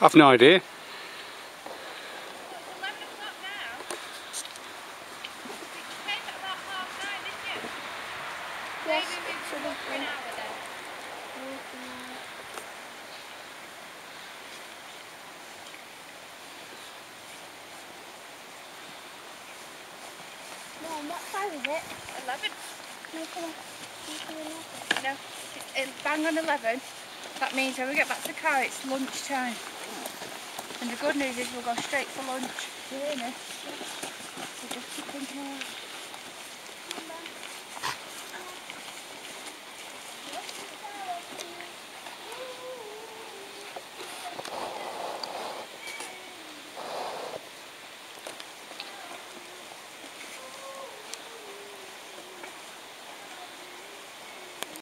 I've no idea. Yes, it should have been. No, what time is it? 11. No, come on. No, it's bang on 11. That means when we get back to the car, it's lunchtime. And the good news is we'll go straight for lunch. Really? So just keep thinking.